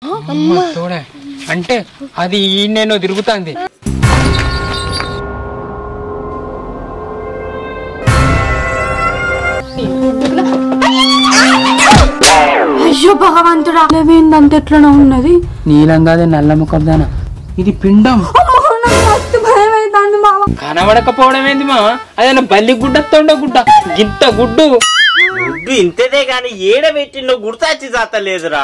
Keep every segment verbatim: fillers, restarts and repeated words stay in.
చూడే అంటే అది నేను తిరుగుతాంది. అయ్యో భగవంతుడా, అంత ఎట్లా ఉన్నది? నీలంగా నల్ల ముఖందానా, ఇది పిండం. కనబడకపోవడం ఏంది మా, అదే బల్లి గుడ్డతో గుడ్డ, గింత గుడ్డు గుడ్డు ఇంతదే గాని ఏడ పెట్టిండో గుర్తాచి జాతలేదురా.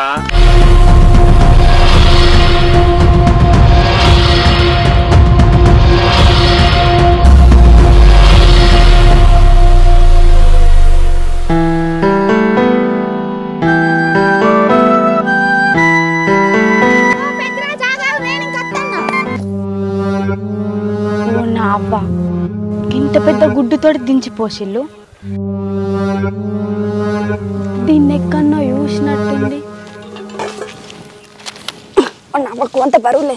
అవ్వా ఇంత పెద్ద గుడ్డుతోటి దించిపోసిల్లు. దీన్ని ఎక్కడో చూసినట్టుంది. నవ్వకు అంత బరువులే.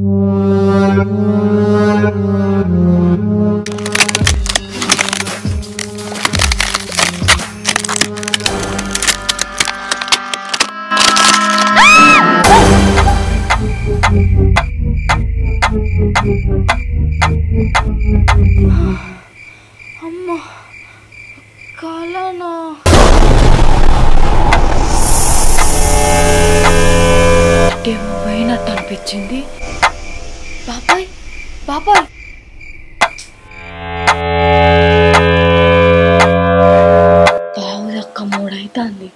అమ్మో కాలనా, ఏమో పోయినట్టు అనిపించింది. బాబాయ్ బాబాయ్ బావుదక్క మూడైతుంది.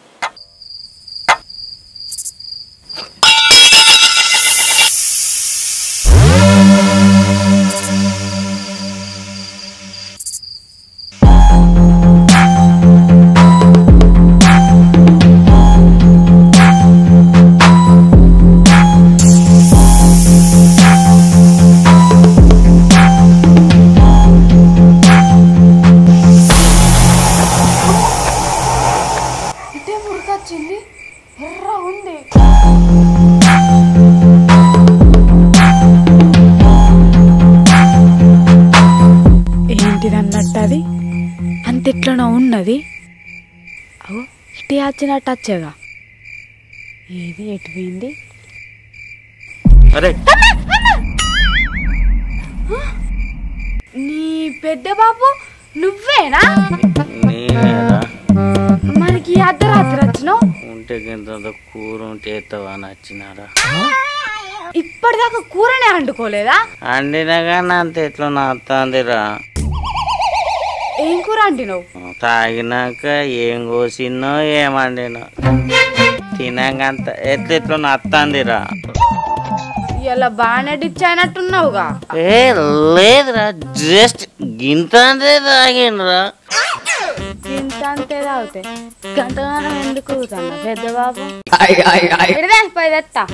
ఏంటిదన్నట్టు అంతెట్లనో ఉన్నది. అవు ఇటు వచ్చినట్టు వచ్చేగా, ఏది ఎటు పోయింది? నీ పెద్ద బాబు నువ్వేనా? మనకి అర్ధరాత్రి వచ్చినావు. ఉంటే కూర ఉంటే ఎత్తవని వచ్చినారా? ఇప్పటిదాకా కూరనే వండుకోలేదా? అండినా కానీ అంత ఎట్లా నాస్తాందిరా. ఏం కూర అండినావు? తాగినాక ఏం కోసినో ఏమండినో తినాక అంత ఎట్లా ఎట్లా నాస్తాందిరా. ఇలా బాగానే డిచ్ అయినట్టున్నావుగా. ఏ లేదురా, జస్ట్ గింత అంతే తాగినరా. గింత అంతే తాగితే గంటగానం ఎందుకు కూతున్నా పెద్ద బాబు? పైదెత్తా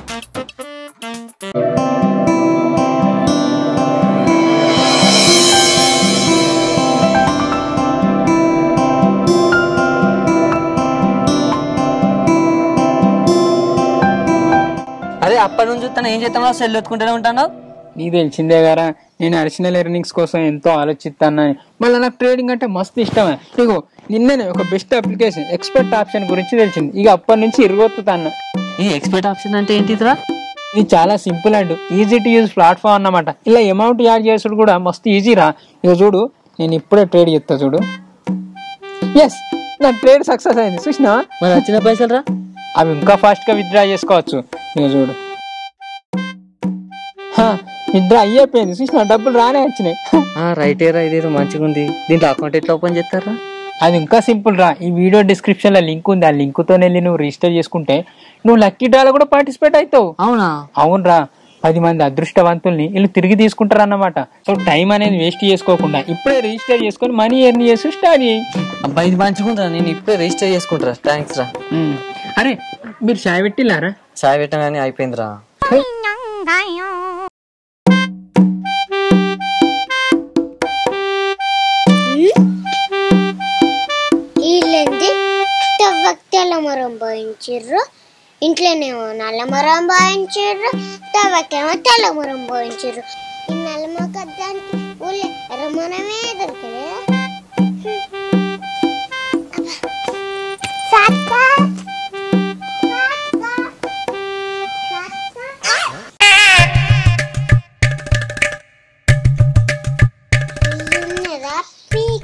అదే అప్పటి నుంచి చూస్తాను ఏం చేస్తామో సెల్ ఎత్తుకుంటూనే ఉంటాను. నీకు తెలిసిందే కదా, నేను అడిషనల్ ఎర్నింగ్స్ కోసం ఎంతో ఆలోచిస్తాను. మళ్ళీ నాకు ట్రేడింగ్ అంటే మస్తు ఇష్టమే. ఇగో నిన్ననే ఒక బెస్ట్ అప్లికేషన్ ఎక్స్పర్ట్ ఆప్షన్ గురించి తెలిసింది. ఇక అప్పటి నుంచి ఇరుగొత్తుతాను. ఈ ఎక్స్పర్ట్ ఆప్షన్ అంటే ఏంటిదిరా? ఇది చాలా simple and easy to use platform అన్నమాట. ఇలా అమౌంట్ యాడ్ చేసుడు కూడా మస్తు ఈజీరా. ఇక చూడు, నేను ఇప్పుడే ట్రేడ్ చేస్తా చూడు. ఎస్, నా ట్రేడ్ సక్సెస్ అయింది. చూసినా? మరి వచ్చిన పైసలు రా, అవి ఇంకా ఫాస్ట్ గా విత్డ్రా చేసుకోవచ్చు. ఇక చూడు, విత్డ్రా అయ్యిపోయింది. చూసినా? డబ్బులు రానే వచ్చినాయి. రైట్ ఏరా, ఇదేదో మంచిగా ఉంది. దీంట్లో అకౌంట్ ఎట్లా ఓపెన్ చేస్తారా? అది ఇంకా సింపుల్ రా. ఈ వీడియో డిస్క్రిప్షన్ లో లింక్ ఉంది. ఆ లింక్ తో వెళ్ళి నువ్వు రిజిస్టర్ చేసుకుంటే నువ్వు లక్కీ డ్రాలో కూడా పార్టిసిపేట్ అవుతావు. అవునా? అవునరా. పది మంది అదృష్టవంతుల్ని వీళ్ళు తిరిగి తీసుకుంటారు అన్నమాట. సో టైం అనేది వేస్ట్ చేసుకోకుండా ఇప్పుడే రిజిస్టర్ చేసుకుని మనీ ఎర్న్ చేసి స్టార్ట్ చేయి. అబ్బాయి ఇది మంచిగా, నేను ఇప్పుడే రిజిస్టర్ చేసుకుంటారా. థ్యాంక్స్ రా. అరే మీరు చాయ్ పెట్టిల్లారా? చాయ్ పెట్టగానే అయిపోయిందిరా. తెల్లమరం పోయించిర్రు, ఇంట్లోనేమో నల్లమరం పోయించిర్రు, తవ్వకేమో తెల్లమరం పోయించిర్రు. ఈ నల్లమొక్కదానికి ఊళ్ళో ఎర్రమరమే దొరికింది.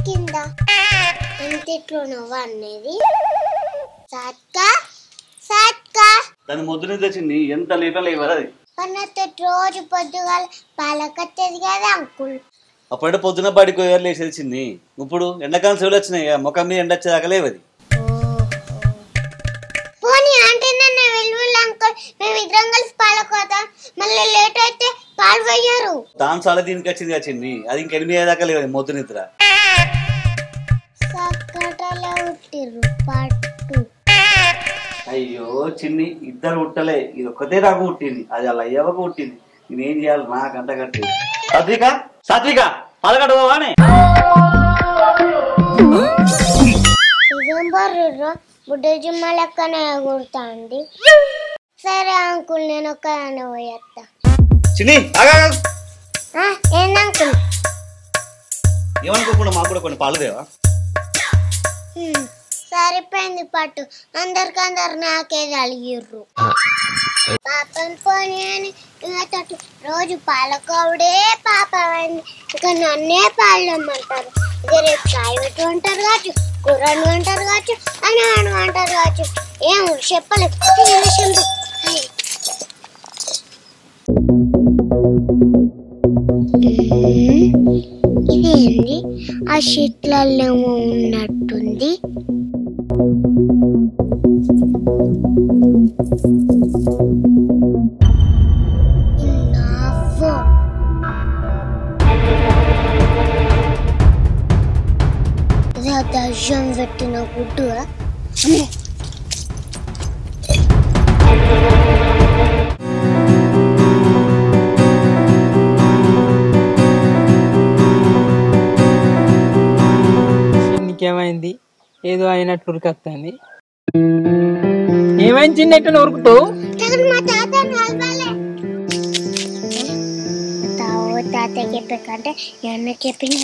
కింద ఇంటిట్లో నువ్వు అనేది సాత్క సాత్క దాని ముద్దు నుంచి వచ్చింది ఎంత లీటర్లు ఇవ్వరు అది పన్నతో రోజు పొద్దుగాల పాలకత్తేది కదా అంకుల్. అప్పుడంటే పొద్దున బడికి ఎవరు లేచేది చిన్ని ఇప్పుడు ఎండాకాలం సెలవులు వచ్చినాయి ముఖం మీద ఎండ వచ్చేదాకా లేవు అది పోనీ అంటే నన్ను వెలువలు అంకుల్ మేము ఇద్దరం కలిసి పాలకోతాం మళ్ళీ లేట్ అయితే పాలు పోయారు దాని చాలా దీనికి వచ్చింది వచ్చింది అది ఇంక ఎనిమిది దాకా లేవు మొద్దు నిద్ర సక్కటలో ఉట్టిర్రు పట్టు. అయ్యో చిన్ని ఇద్దరు ఉట్టలే ఇది ఒక్కతే నాకు పుట్టింది అది అలా అయ్యవకు పుట్టింది నేనేం చేయాలి నాకు అంత కట్టింది సాత్విక సాత్విక పాలగడవానే ఇదేం బర్రు బుడ్డ జిమ్మ లెక్కనే కుడుతుంది. సరే అంకుల్ నేను ఒక్కదాన్ని పోయేస్తా. చిన్ని ఆగా ఏంది అంకుల్ ఏమనుకోకుండా మాకు కూడా కొన్ని పాలు దేవా సరిపోయింది పట్టు అందరికందరు నాకే కలిగిర్రు పాపం పోనీ అని తోటి రోజు పాలకోవుడే పాపమైంది ఇక నన్నే పాలమ్మంటారు ఇక రేపు ప్రైవేట్ అంటారు కావచ్చు కూరను అంటారు కావచ్చు అని అను అంటారు కావచ్చు ఏం చెప్పలేదు చెప్పు. ఇదేంది ఆ షీట్లలో ఉన్నట్టుంది. దర్శం పెట్టిన గుడ్డు నీకేమైంది ఏదో అయినట్టు ఉరికొస్తుంది ఏమైంది చిన్న ఎట్లా ఉరుకుతావు మా తాత నలవాలే తావు తాత చెప్పకంటే ఎన్న చెప్పింది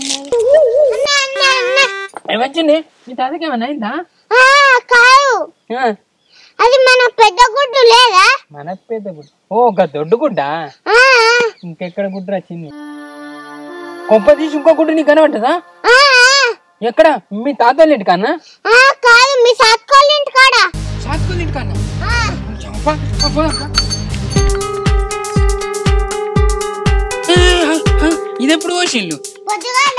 ఏమొచ్చింది మీ తాతకి ఏమన్నా అయిందా కాదు అది మన పెద్ద గుడ్డు లేదా మన పెద్ద గుడ్డ ఓ ఒక దొడ్డు గుడ్డ ఇంకెక్కడ గుడ్డ వచ్చింది కొంప తీసి ఇంకో గుడ్డు నీకు కనబడ్డదా ఎక్కడ మీ తాత ఇంటి కన్నా కాదు మీ సాత్కోళ్ళ ఇంటి కాడ సాత్కోళ్ళ ఇంటి కన్నా ఇదెప్పుడు పోసిల్లు పొద్దుగాల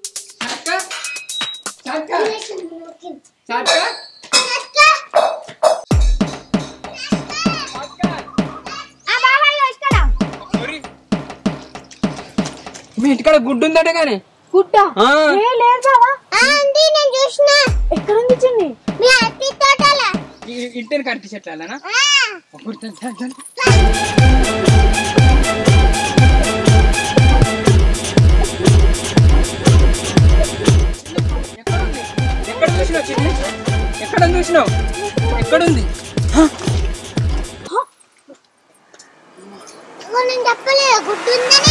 మీ ఇంటికాడ గుడ్డు ఉందట కానీ గుడ్డ లేదు నేను చూసిన ఎక్కడుంది చిన్ని మీ అత్తి తోటల ఇంటిని కట్టి చెట్లనా ఎక్కడ చూసినావు చిన్ని ఎక్కడ చూసినావు ఎక్కడుంది నేను చెప్పలేదు గుడ్డు ఉందని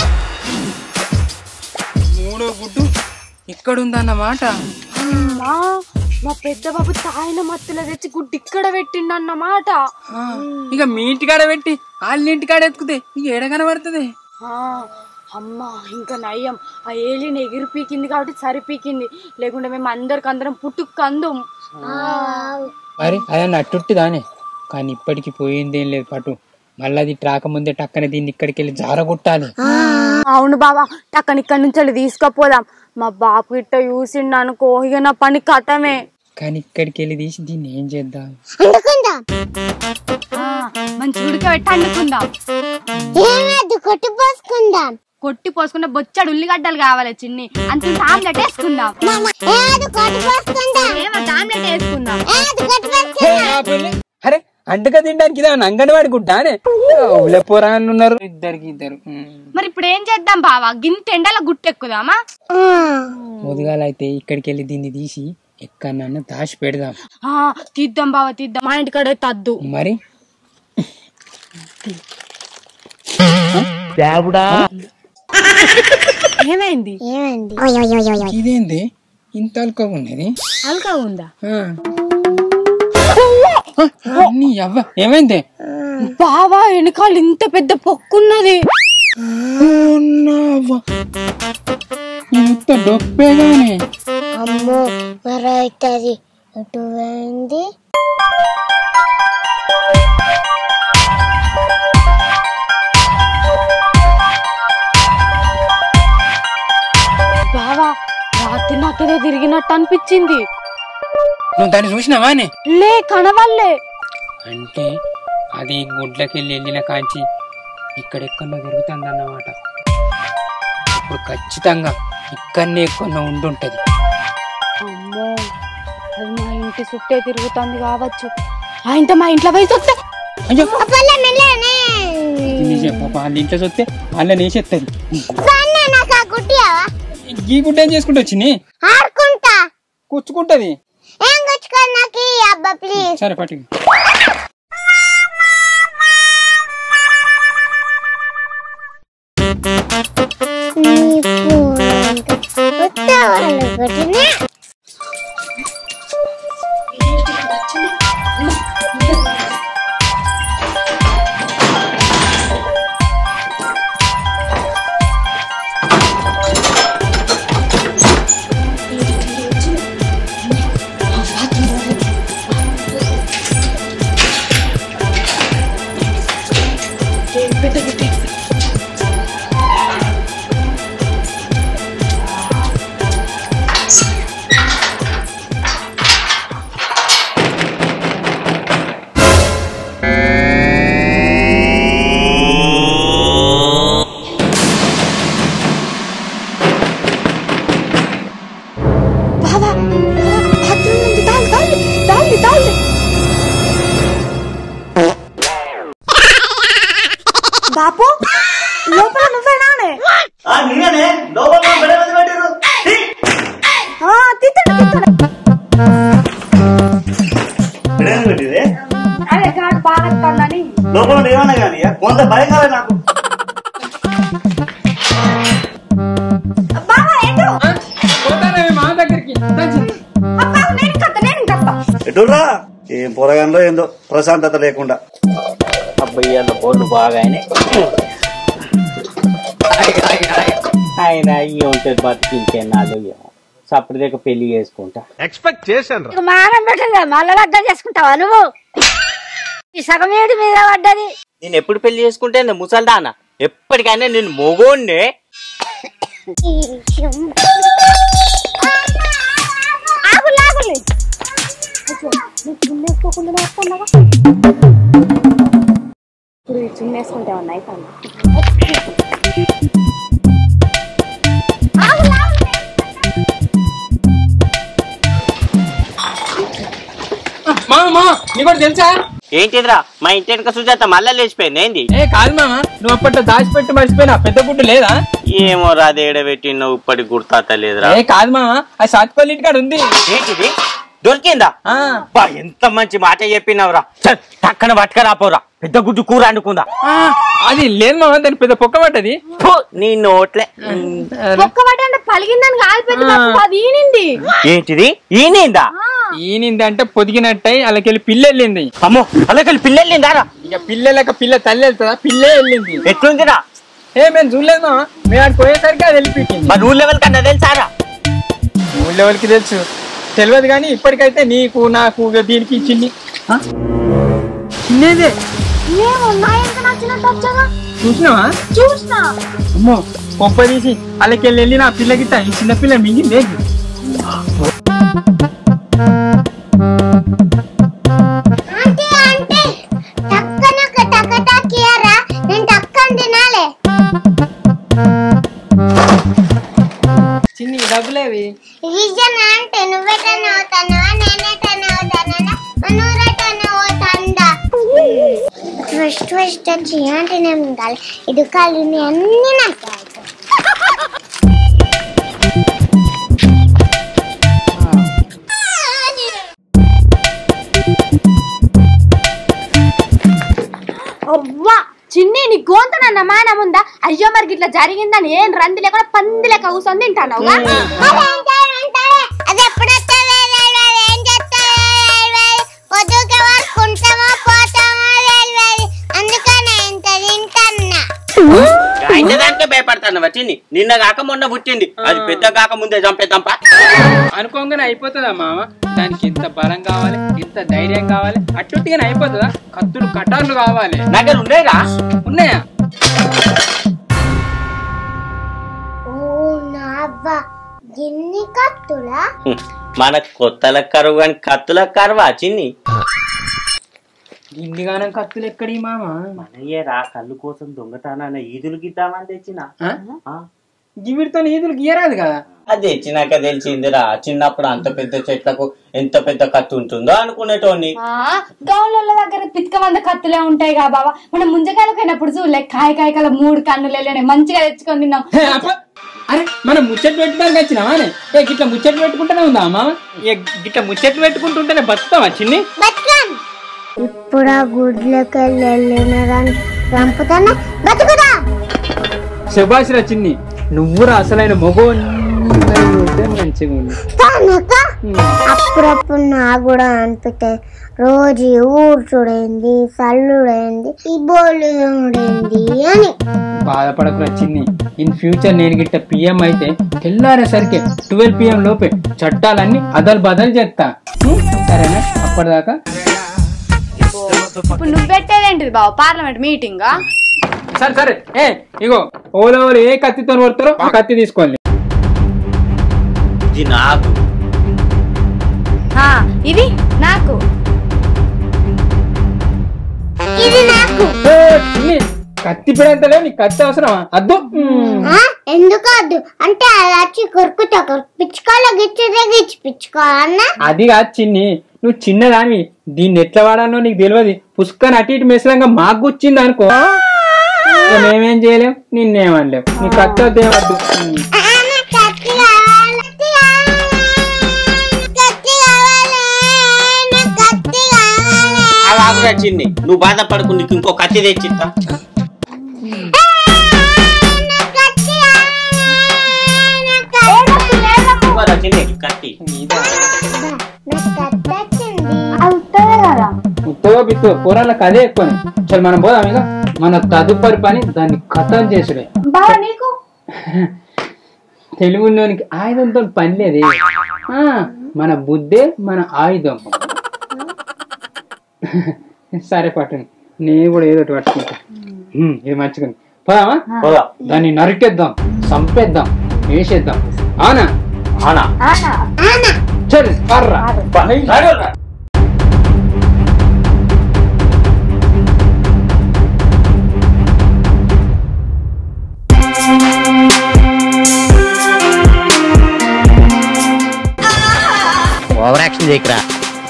మూడో గుడ్డు ఇక్కడుందన్నమాట మా పెద్ద బాబు తాయిన మత్తులో తెచ్చి గుడ్డు ఇక్కడ పెట్టిండన్నమాట ఇక మీ ఇంటికాడ పెట్టి వాళ్ళ ఇంటికాడ ఎత్తుకుతే ఇక ఏడ కనబడుతుంది అమ్మా ఇంకా నయ్యం ఆ ఏలిని ఎగిరి పీకింది కాబట్టి సరి పీకింది లేకుంటే మేము అందరికి అందరం పుట్టుకు అందం మరి అదన్న అట్టుట్టిదానే కానీ ఇప్పటికి పోయిందేం లేదు పటు మళ్ళీ అది రాకముందే టక్కన దీన్ని ఇక్కడికి వెళ్ళి జారగొట్టాలి అవును బాబా టక్కన ఇక్కడ నుంచి వెళ్ళి తీసుకపోదాం మా బాబు ఇట్ట చూసిండు అనుకో ఇక నా పని కథమే కానీ ఇక్కడికి వెళ్ళి తీసి దీన్ని ఏం చేద్దాం మంచి ఉడకబెట్టి వండుకుందాం కొట్టి పోసుకుందాం కొట్టి పోసుకుంటే బొచ్చడు ఉల్లిగడ్డలు కావాలి చిన్ని అంత ఆమ్లెట్ వేసుకుందాం ఆమ్లెట్ వేసుకుందాం అరే అంటగా తినడానికి ఇదా అంగన్వాడి గుడ్డానే పోరాళ్ళు ఉన్నారు ఇద్దరికి ఇద్దరు మరి ఇప్పుడు ఏం చేద్దాం బావా గింత ఎండల గుట్టెక్కుదామా ముదుగాలైతే ఇక్కడికి వెళ్ళి దీన్ని తీసి ఎక్కడన్నా దాచి పెడదాం తీద్దాం బావా తీద్దాం మా ఇంటికాడ తద్దు మరి ఏమైంది ఏమైంది ఇదేంది ఇంత అల్కగా ఉన్నది అల్కా ఉందా ఏమైంది బావా వెనకాల ఇంత పెద్ద పొక్కున్నది ఇంత డొప్పేగానే అవుతుంది ఎటు పోయింది బావా రాత్రి నాకేదో తిరిగినట్టు అనిపించింది. నువ్వు దాన్ని చూసినావా అని? లే కనవల్లే. అంటే అది గుడ్లకెళ్ళి వెళ్ళిన కాంచి ఇక్కడెక్కడో తిరుగుతుంది అన్నమాట. ఇప్పుడు ఖచ్చితంగా ఇక్కడనే ఎక్కడో ఉండుంటది. అమ్మో అది మా ఇంటి చుట్టే తిరుగుతుంది కావచ్చు. ఆయనతో మా ఇంట్లో పోయి చూస్తే అయ్యో వాళ్ళ ఇంట్లో చూస్తే వాళ్ళ నేసేస్తుంది. ఈ గుడ్డ ఏం చేసుకుంటూ వచ్చింది? ఆడుకుంటా కూర్చుకుంటది. ఏం కూర్చుకో నాకు అబ్బా ప్లీజ్. సరే పట్టు. బాపు లోపల నువ్వేనానే? అదే కాదు బాగా లోపల ఏమన్నా కానీ కొంత భయం కాలే నాకు. ఎటురా ఏం పొరగానలో ఏందో ప్రశాంతత లేకుండా. అబ్బయ్యాల బోర్డు బాగా ఆయన అయ్యి ఉంటుంది బతికి ఇంకెన్నాళ్ళు ఏమో సప్పుడు దగ్గర పెళ్లి చేసుకుంటా. ఎక్స్పెక్ట్ చేశాను. మానం పెట్టలే మళ్ళా లగ్గం చేసుకుంటావా నువ్వు? ఈ సగం ఏడు మీద పడ్డది. నేను ఎప్పుడు పెళ్లి చేసుకుంటే ముసల్దానా ఎప్పటికైనా నేను మొగోన్నే. ఇప్పుడు చున్నేసుకుంటే ఉన్నాయి కానీ మామ నీకు తెలుసా? ఏంటిదిరా మా ఇంటి వెనక సుజాత మళ్ళా లేచిపోయింది ఏంది? ఏ కాదు మామ, నువ్వు అప్పట్లో దాచిపెట్టి మర్చిపోయినా పెద్ద గుడ్డు లేదా? ఏమో రాదు ఏడబెట్టిన ఇప్పటికి గుర్తాత లేదురా. ఏ కాదు మామ, అది సాత్పల్లి ఇంటి కాడ ఉంది. ఏంటిది దొరికిందా? బా ఎంత మంచి మాట చెప్పినావురా. టక్కన పట్టుకరాపోరా పెద్ద గుడ్డు కూర అనుకుందా. అది లేదు మామ, దాని పెద్ద పొక్క పట్టది. నీ నోట్లే ఒక్క వాటి అంటే పలిగిందని కాదు పెద్ద అది ఈనింది. ఏంటిది ఈనిందా? ఈనింది అంటే పొదిగినట్టయి అలాకెళ్ళి పిల్ల వెళ్ళింది. అమ్మో అలాకెళ్ళి పిల్ల వెళ్ళిందారా? ఇక పిల్లలక పిల్ల తల్లి వెళ్తుందా? పిల్లే వెళ్ళింది. ఎట్లుందిరా? ఏ మేము చూడలేదు మామ, మేము ఆడికి పోయేసరికి అది వెళ్ళిపోయింది. మరి ఊళ్ళో లెవెల్ కన్నా తెలుసారా? ఊళ్ళో ఎవరికి తెలుసు తెలియదు కానీ ఇప్పటికైతే నీకు నాకు దీనికి చిన్ని చిన్నదే చూసినావా? చూసినా అమ్మో కొంప తీసి అలాకెళ్ళి వెళ్ళి నా పిల్ల గిట్ట ఈ చిన్న పిల్ల మింగింది. చిన్ని డబ్బులేవి అంటే నువ్వేటన్నా అవుతానవా నేనేటన్నా అవుతానా నూరేటన్నా అవుతాందా? ఫస్ట్ ఫస్ట్ వచ్చి అంటే నేను ఉండాలి ఇది కాళ్ళు అన్ని నాకు అవ్వా చిన్ని నీ గోంతనన్న మానం ఉందా? అయ్యో మరి ఇట్లా జరిగిందని ఏం రంది లేకుండా పంది లెక్క కూర్చొని తింటాను. అది ఎప్పుడు ఏం పొద్దుకే వరకుంటామో పోతామో అందుకనే ఇంత తింటన్నా. ఆయన దానికే భయపడతాను వచ్చింది. నిన్న కాక మొన్న పుట్టింది, అది పెద్ద కాక ముందే చంపేద్దాంపా అనుకోగానే అయిపోతుందా మామ? దానికి ఎంత బలం కావాలి, ఎంత ధైర్యం కావాలి, అట్టుగానే అయిపోతుందా? కత్తులు కటార్లు కావాలి. నా దగ్గర ఉన్నాయిరా. ఉన్నాయా? గిన్ని కత్తులా? మన కొత్తల కరువు కానీ కత్తుల కరువా చిన్ని? గిండిగానం కత్తులు ఎక్కడి మామ? మనయ్యరా కళ్ళు కోసం దొంగతనాన్ని ఈదులు గిద్దామని తెచ్చిన. గివిడితో ఈదులు గీయరాదు కదా. అది తెచ్చినాక తెలిసిందిరా, చిన్నప్పుడు అంత పెద్ద చెట్లకు ఎంత పెద్ద కత్తి ఉంటుందో అనుకునేటోని. గౌన్ల దగ్గర పిత్క వంద కత్తులే ఉంటాయి కా బాబా. మనం ముంజకాయలకు అయినప్పుడు చూడలే కాయ కాయకాల మూడు కన్నులు వెళ్ళాయి, మంచిగా తెచ్చుకొని తిన్నాం. అరే మనం ముచ్చట్లు పెట్టుకోడానికి వచ్చినావా? ఏ గిట్లా ముచ్చట్లు పెట్టుకుంటూనే ఉందా అమ్మా? ఏ గిట్లా ముచ్చట్లు పెట్టుకుంటుంటేనే బతుకుతావా చిన్ని? ఇప్పుడు ఆ గుడ్లకి వెళ్ళిన చంపుతానే బతుకుదా. శభాష్ రా చిన్ని, నువ్వురా అసలైన మగో మంచిగా ఉంది. అప్పుడప్పుడు నాకు కూడా అనిపిస్తాయి, రోజు ఊరు చూడైంది, సల్లుడైంది, ఈ బోళ్ళు చూడైంది అని. బాధపడకురా చిన్ని, ఇన్ ఫ్యూచర్ నేను గిట్ట పిఎం అయితే తెల్లారేసరికి ట్వెల్వ్ పిఎం లోపే చట్టాలన్నీ అదలు బదలు చేస్తా. సరేనా? అప్పటిదాకా ఇప్పుడు నువ్వు పెట్టేదేంటిది బావ? పార్లమెంట్ మీటింగా? సరే సరే. ఏ ఇగో ఓలో ఓలో ఏ కత్తితో కొడతారో ఆ కత్తి తీసుకోండి. ఇది నాకు, ఇది నాకు, ఇది నాకు. కత్తి పిడంతలే, నీ కత్తి అవసరమా? అద్దు. ఎందుకు వద్దు అంటే అది వచ్చి కొరుకుతా పిచ్చుకోవాలి, గిచ్చితే గిచ్చి పిచ్చుకోవాలన్నా. అది కాదు చిన్ని, నువ్వు చిన్నదానివి, దీన్ని ఎట్లా వాడాలో నీకు తెలియదు. పుష్కని అటు ఇటు మెసలంగా మాకు గుచ్చింది అనుకో, మేమేం చేయలేం, నిన్నేమనలేం. నీ కత్తి వద్దు, ఏమద్దు. చిన్ని నువ్వు బాధపడకు, నీకు ఇంకో కత్తి తెచ్చిస్తా. చిన్ని కత్తి ఉత్తగా బిత్తు కూరలకు అదే ఎక్కువ. చల్ మనం పోదాం. ఇక మన తదుపరి పని దాన్ని కథం చేసుడే. తెలుగులోనికి ఆయుధంతో పని లేదు, మన బుద్ధే మన ఆయుధం. సరే పట్టండి, నేను కూడా ఏదో పట్టుకుంటా. ఇది మంచిగా పోదామా? పోదా. దాన్ని నరికేద్దాం, చంపేద్దాం, వేసేద్దాం. అవునా? అవునా? చల్ పర్రా. Over action చేయకరా.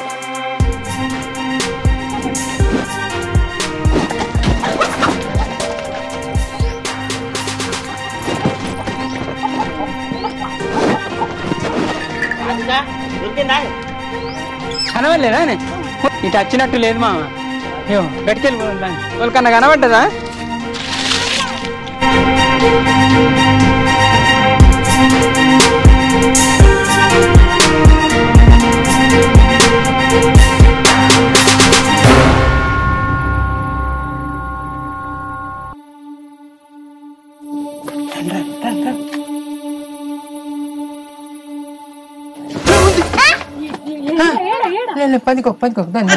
కనవలేదా? ఇటు వచ్చినట్టు లేదు మామ. అయ్యో గడికెళ్ళి వాళ్ళకన్నా కనబడ్డదా? పదికో పదికో దాన్ని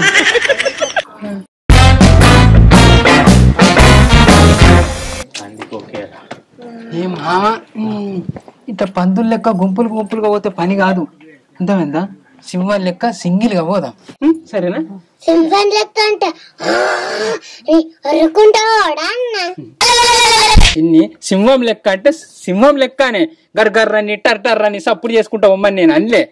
ఏ మామ, ఇట్లా పందులు లెక్క గుంపులు గుంపులుగా పోతే పని కాదు, అర్థమైందా? సింహం లెక్క సింగిల్ గా పోదాం. సరేనా? సింహం లెక్క అంటే ఇన్ని సింహం లెక్క అంటే సింహం లెక్కనే గర్గర్రని టర్టర్రని సప్పుడు చేసుకుంటా ఉమ్మని నేను అనిలే.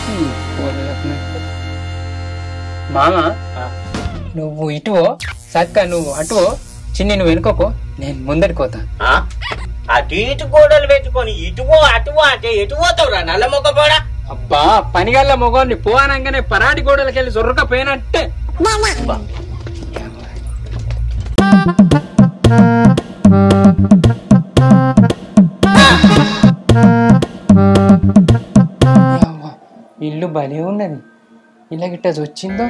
మామ నువ్వు ఇటువో, సక్క నువ్వు అటువో, చిన్ని నువ్వు వెనుకోకో, నేను ముందడికోతా. అటు ఇటు గోడలు పెట్టుకొని ఇటువో అటువో అంటే ఎటు పోతావురా నల్ల మొక్క పోడా? అబ్బా పనిగల్ల మొగోని పోవానంగానే పరాడి గోడలకి వెళ్ళి జొర్రకపోయినట్టే. ఇల్లు భలే ఉన్నది, ఇలా గిట్ట వచ్చిందో.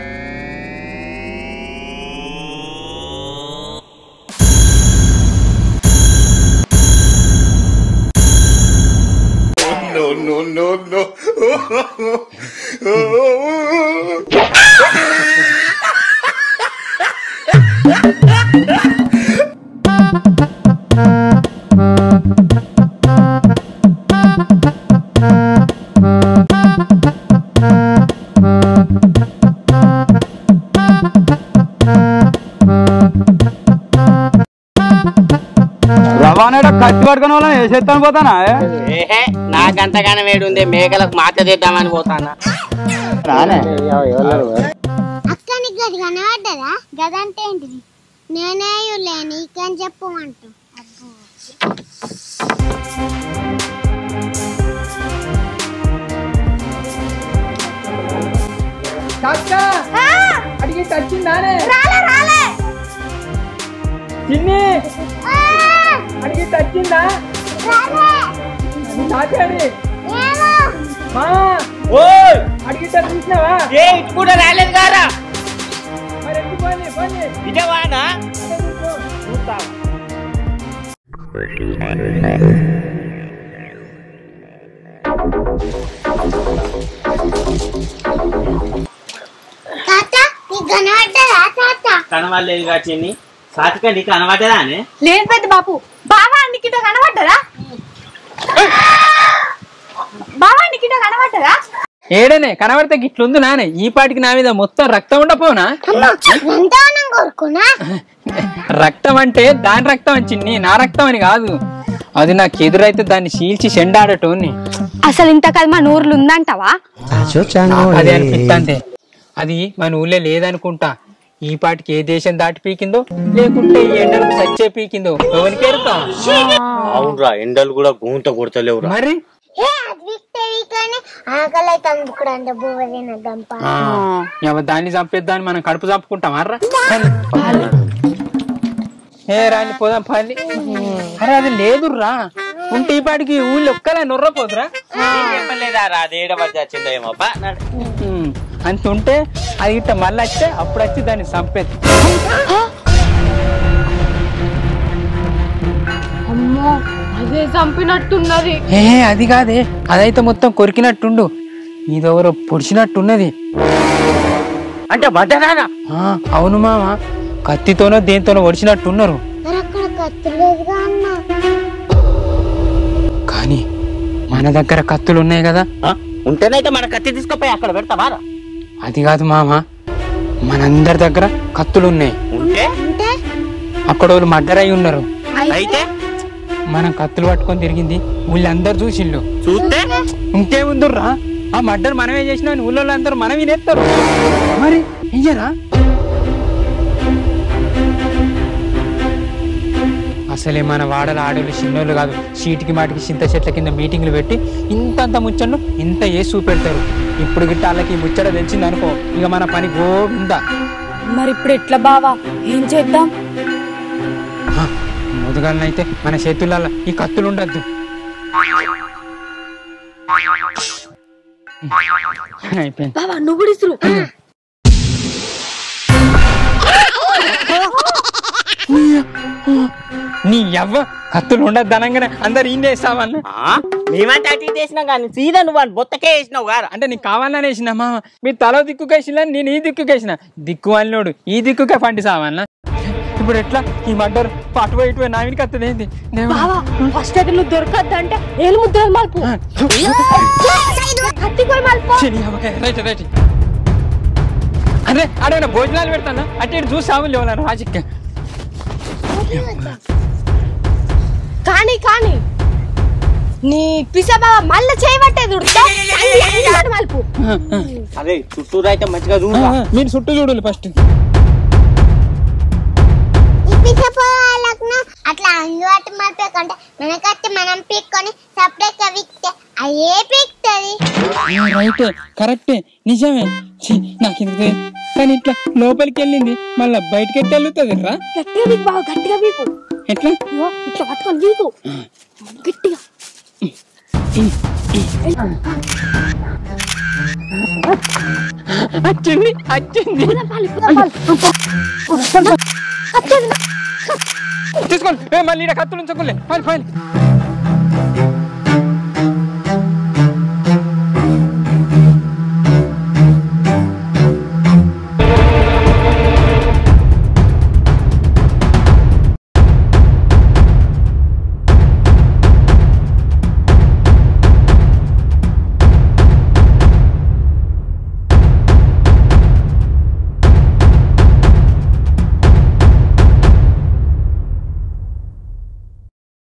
No, no, no, no. రవాణా కత్తి పట్టుకుని వాళ్ళని వేసేస్తాను పోతానా ఏహే నాకంతగానే వేడి ఉంది మేకలకు మాత తెద్దామని పోతానా అక్క నీకు గది కనబడ్డదా గదంటే ఏంటిది నేనే లే నీకని చెప్పమంటూ అడిగి తచ్చిందానే చిన్ని అడిగి తచ్చిందా తాకాడి అడిగి చూసినావా ఏ ఇటు కూడా రాలేదు గారా మరి ఎందుకు పోనీ పోనీ ఇదే వానా తాత నీకు కనబడ్డదా తాత కనవాలేదు కా చిన్ని సాతిక నీకు కనబడ్డదా అని లేదు పెద్ద బాపు బావా నీకిట కనబడ్డదా బావా నీకిట కనబడ్డదా ఏడనే కనబడితే గిట్లుంది నానే ఈ పాటికి నా మీద మొత్తం రక్తం ఉండపోనా ఎంతగానం కోరుకున్నా రక్తం అంటే దాని రక్తం అని చిన్ని నా రక్తం అని కాదు అది నాకు ఎదురైతే దాన్ని చీల్చి చెండాడటోని అసలు ఇంత కాదు మన ఊర్లు ఉందంటావా అదే అనిపిస్తుంది అది మన ఊళ్ళో లేదనుకుంటా ఈ పాటికి ఏ దేశం దాటి పీకిందో లేకుంటే ఈ ఎండలకు సచ్చే పీకిందో ఎవరికి ఎరుతా అవునరా ఎండలు కూడా గూంత కొడతలేవురా మరి ఏ అద్విక్తవి కానీ ఆకలి అయితే అందుకుడు బువ్వదిన గంప ఎవ దాన్ని చంపేద్దాన్ని మనం కడుపు చంపుకుంటాం అర్రా ఏ రాని పోదాం పని అరే అది లేదుర్రా ఉంటే ఈ పాటికి ఊళ్ళో ఒక్కలే నొర్రపోదురా చెప్పలేదా రా అది ఏడబడి వచ్చిందేమో అంత ఉంటే అది ఇట్ట మళ్ళీ వస్తే అప్పుడు వచ్చి దాన్ని చంపేది అమ్మో అదే చంపినట్టున్నది ఏ అది కాదే అదైతే మొత్తం కొరికినట్టుండు ఇదెవరో పొడిచినట్టున్నది అంటే బట్టరానా అవును మామ కత్తితోనో దేనితోనో ఒడిచినట్టున్నారు మరి అక్కడ కత్తి లేదుగా అన్న కానీ మన దగ్గర కత్తులు ఉన్నాయి కదా ఉంటేనైతే మన కత్తి తీసుకుపోయి అక్కడ పెడతావా అది కాదు మామ మనందరి దగ్గర కత్తులు ఉన్నాయి ఉంటే అంటే అక్కడ వాళ్ళు మర్డర్ అయి ఉన్నారు అయితే మనం కత్తులు పట్టుకొని తిరిగింది ఊళ్ళందరూ చూసిళ్ళు చూస్తే ఇంకేముందుర్రా ఆ మర్డర్ మనమే చేసినా ఊళ్ళో అందరూ మనం వినేస్తారు మరి ఇయ్యరా అసలే మన వాడల ఆడోళ్ళు చిన్నోళ్ళు కాదు చీటికి మాటికి చింత చెట్ల కింద మీటింగ్లు పెట్టి ఇంతంత ముచ్చట్లు ఇంత వేసి చూపెడతారు ఇప్పుడు గిట్ట వాళ్ళకి ముచ్చట తెచ్చింది అనుకో ఇక మన పని గోవిందా మరి ఇప్పుడు ఎట్లా బావా ఏం చేద్దాం ముదుగాలనైతే మన చేతులలో ఈ కత్తులు ఉండద్దు అయిపోయింది బావా నువ్వు కూడా ఇసురు నీ ఎవ్వ కత్తులు ఉండద్దు అనగానే అందరు ఏం చేస్తావన్న మేమంటే అటు ఇటు వేసినాం కానీ సీదా నువ్వు అని బొత్తకే వేసినావు గారా అంటే నీకు కావాలని వేసిన మామ మీరు తల దిక్కుకేసిన నేను ఈ దిక్కుకేసిన దిక్కు అన్నోడు ఈ దిక్కుకే పండి సావన్న ఇప్పుడు ఎట్లా ఈ మడ్డర్ అటువై ఇటువై నా వెనక కత్తది ఏంది బావా ఫస్ట్ అయితే నువ్వు దొరకద్దు అంటే ఏలు ముద్రలు మలుపు కత్తి కూడా మలుపు రైట్ రైట్ అదే అడగన భోజనాలు పెడతాను అటు ఇటు చూసి సాగులు లేవన్నారు రాజుకి కానీ కానీ నీ పిస బావ మళ్ళీ చేయబట్టే దుడుతా మలుపు అదే చుట్టూరు అయితే మంచిగా చూడు మీరు చుట్టూ చూడాలి ఫస్ట్ అట్లా అందుబాటు మలిపేకంటే మనకత్తి మనం పీక్కొని సపరేట్ గా విక్తే అయ్యే పీక్తుంది రైట్ కరెక్టే నిజమే నాకు ఎందుకు కానీ ఇట్లా లోపలికి వెళ్ళింది మళ్ళా బయటకి ఎట్లా వెళ్తుంది రా గట్టిగా వీకు బావ గట్టిగా వీకు ఎట్లా ఇట్లా పట్టుకొని వీకు గట్టిగా వచ్చింది వచ్చింది తీసుకోండి మళ్ళీ కత్తులు ఉంచుకోలే ఫైల్ ఫైల్